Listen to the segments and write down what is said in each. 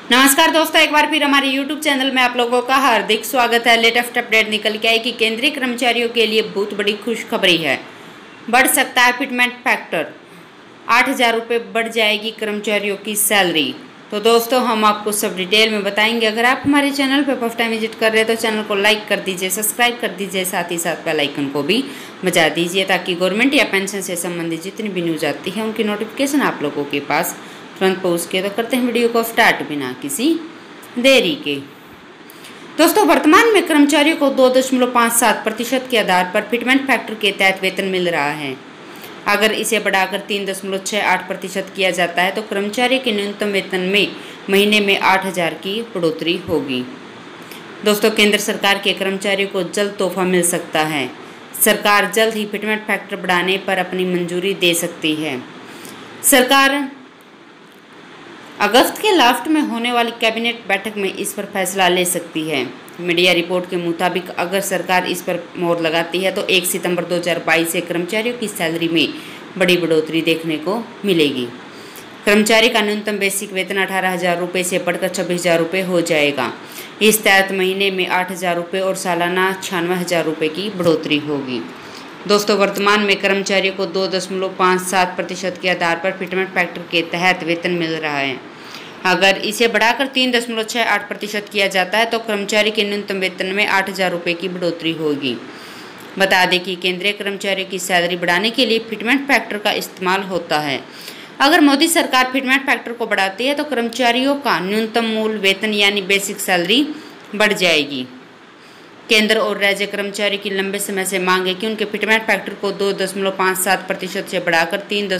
नमस्कार दोस्तों, एक बार फिर हमारे YouTube चैनल में आप लोगों का हार्दिक स्वागत है। लेटेस्ट अपडेट निकल के आई कि केंद्रीय कर्मचारियों के लिए बहुत बड़ी खुशखबरी है। बढ़ सकता है फिटमेंट फैक्टर, 8,000 रुपये बढ़ जाएगी कर्मचारियों की सैलरी। तो दोस्तों हम आपको सब डिटेल में बताएंगे। अगर आप हमारे चैनल पर फर्स्ट टाइम विजिट कर रहे हैं तो चैनल को लाइक कर दीजिए, सब्सक्राइब कर दीजिए, साथ ही साथ बेल आइकन को भी बजा दीजिए ताकि गवर्नमेंट या पेंशन से संबंधित जितनी भी न्यूज़ आती है उनकी नोटिफिकेशन आप लोगों के पास तुरंत पहुँच के। तो करते हैं वीडियो को स्टार्ट बिना किसी देरी के। दोस्तों वर्तमान में कर्मचारियों को 2.57% के आधार पर फिटमेंट फैक्टर के तहत वेतन मिल रहा है। अगर इसे बढ़ाकर 3.68% किया जाता है तो कर्मचारी के न्यूनतम वेतन में महीने में 8,000 की बढ़ोतरी होगी। दोस्तों केंद्र सरकार के कर्मचारियों को जल्द तोहफा मिल सकता है। सरकार जल्द ही फिटमेंट फैक्टर बढ़ाने पर अपनी मंजूरी दे सकती है। सरकार अगस्त के लास्ट में होने वाली कैबिनेट बैठक में इस पर फैसला ले सकती है। मीडिया रिपोर्ट के मुताबिक अगर सरकार इस पर मोहर लगाती है तो 1 सितंबर 2022 से कर्मचारियों की सैलरी में बड़ी बढ़ोतरी देखने को मिलेगी। कर्मचारी का न्यूनतम बेसिक वेतन 18,000 रुपये से बढ़कर 26,000 रुपये हो जाएगा। इस तहत महीने में 8,000 रुपये और सालाना 96,000 रुपये की बढ़ोतरी होगी। दोस्तों वर्तमान में कर्मचारियों को 2.57% के आधार पर फिटमेंट फैक्टर के तहत वेतन मिल रहा है। अगर इसे बढ़ाकर 3.68% किया जाता है तो कर्मचारी के न्यूनतम वेतन में 8,000 रुपये की बढ़ोतरी होगी। बता दें कि केंद्रीय कर्मचारियों की सैलरी बढ़ाने के लिए फिटमेंट फैक्टर का इस्तेमाल होता है। अगर मोदी सरकार फिटमेंट फैक्टर को बढ़ाती है तो कर्मचारियों का न्यूनतम मूल वेतन यानी बेसिक सैलरी बढ़ जाएगी। केंद्र और राज्य कर्मचारी की लंबे समय से मांग है कि उनके फिटमेंट फैक्टर को 2.57% से बढ़ाकर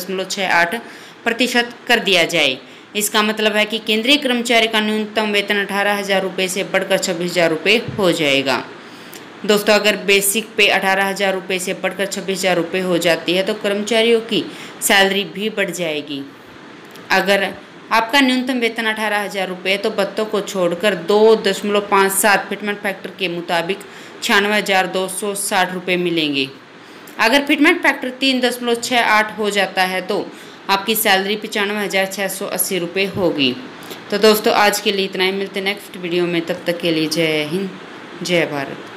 3.68% कर दिया जाए। इसका मतलब है कि केंद्रीय कर्मचारी का न्यूनतम वेतन 18,000 रुपये से बढ़कर 26,000 रुपये हो जाएगा। दोस्तों अगर बेसिक पे 18,000 रुपये से बढ़कर 26,000 रुपये हो जाती है तो कर्मचारियों की सैलरी भी बढ़ जाएगी। अगर आपका न्यूनतम वेतन 18,000 रुपये तो भत्तों को छोड़कर 2.57 फिटमेंट फैक्टर के मुताबिक 96,260 रुपये मिलेंगे। अगर फिटमेंट फैक्टर 3.68 हो जाता है तो आपकी सैलरी 95,680 रुपये होगी। तो दोस्तों आज के लिए इतना ही, मिलते नेक्स्ट वीडियो में, तब तक के लिए जय हिंद जय भारत।